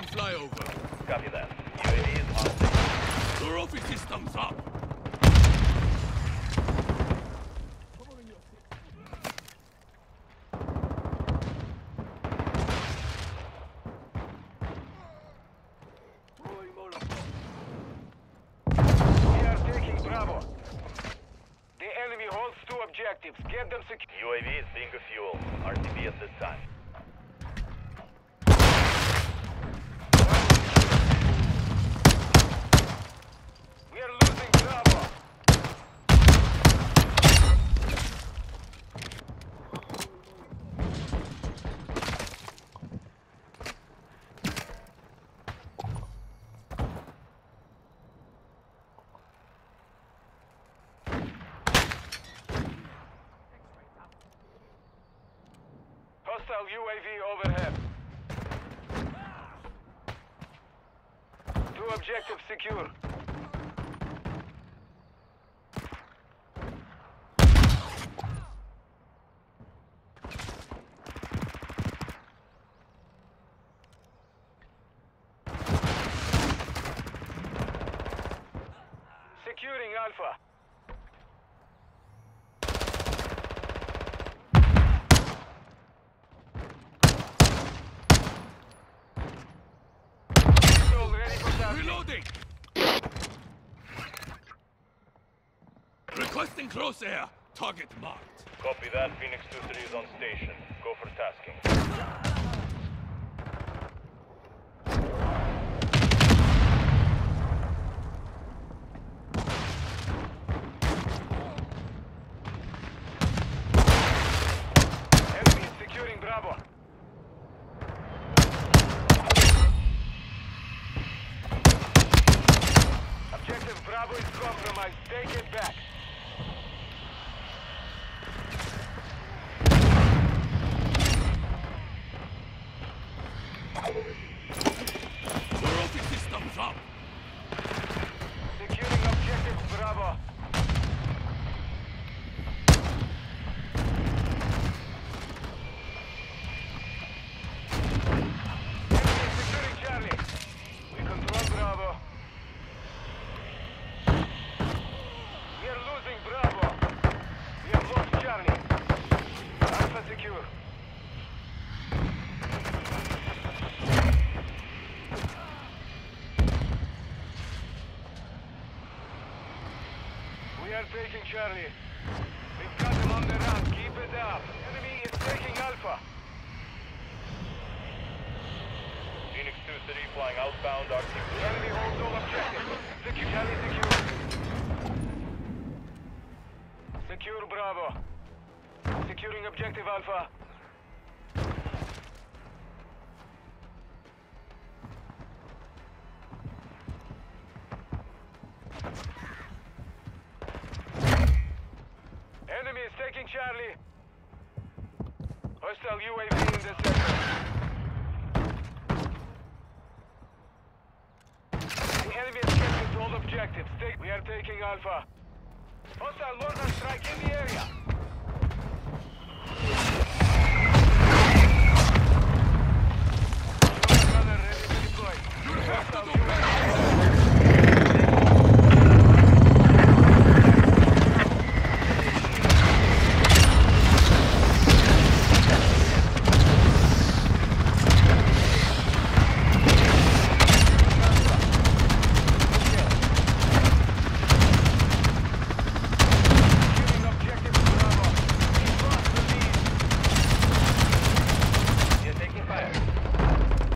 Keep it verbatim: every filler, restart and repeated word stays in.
on flyover. Copy that. U A V is on station. Trophy systems up. We are taking Bravo. The enemy holds two objectives. Get them secure. U A V is being fueled. R T B at this time. We are losing Bravo. Hostile U A V overhead. Two objectives secure. Securing Alpha. Control ready for target. Reloading. Requesting close air. Target marked. Copy that. Phoenix two three is on station. Go for tasking. Enemy is securing Bravo. Objective Bravo is compromised. Take it back. Trophy systems up. Securing objective Bravo. Enemy is securing Charlie. We control Bravo. We are losing Bravo. We have lost Charlie. Alpha secure. We are taking Charlie. We've got him on the run. Keep it up. Enemy is taking Alpha. Phoenix two three flying outbound. R T B. The enemy holds all objectives. Secure Charlie secure. Secure Bravo. Securing objective Alpha. Enemy is taking Charlie. Hostile U A V in the sector. The enemy has captured all objectives. Take- we are taking Alpha. Hostile mortar strike in the area.